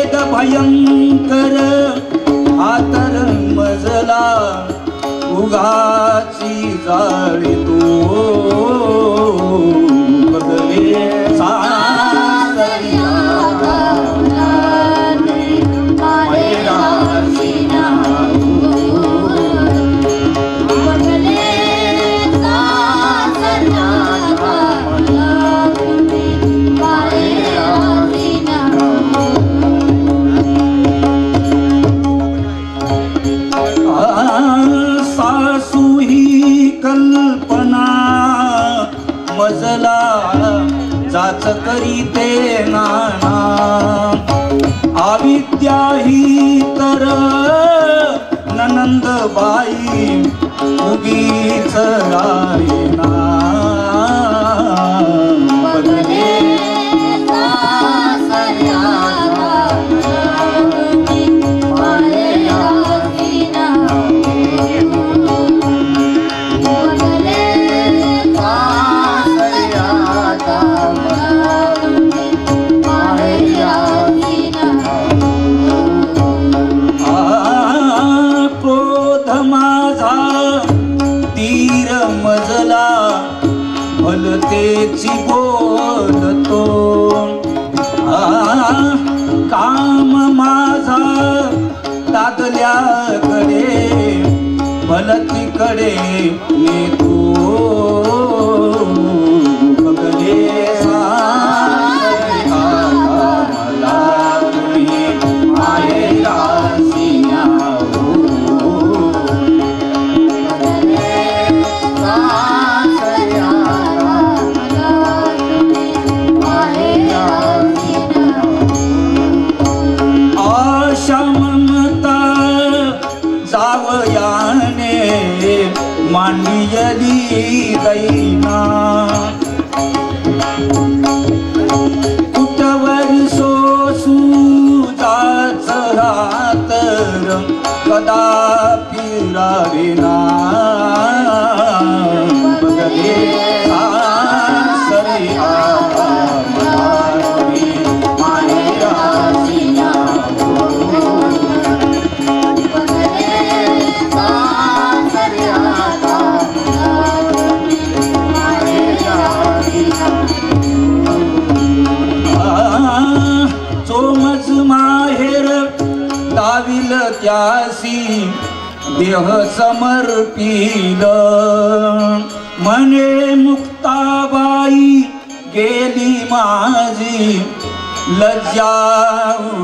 वेद भयंकर आतर मजला उगाची जाळी तो बदले सासरिया मजला जाच करीते नाना अविद्या ही तर ननंदबाई उगीच रायना बदले भलतेची बोलतो काम माझा दादल्याकडे भलतीकडे नेतो बघले मला तुम्ही मायेला मांडियली दैना कुटवर सोसू जाच रातर कदापि रावेना बदले सासरिया दाविल त्यासी देह समर्पिल म्हणे मुक्ताबाई गेली माझी लज्जा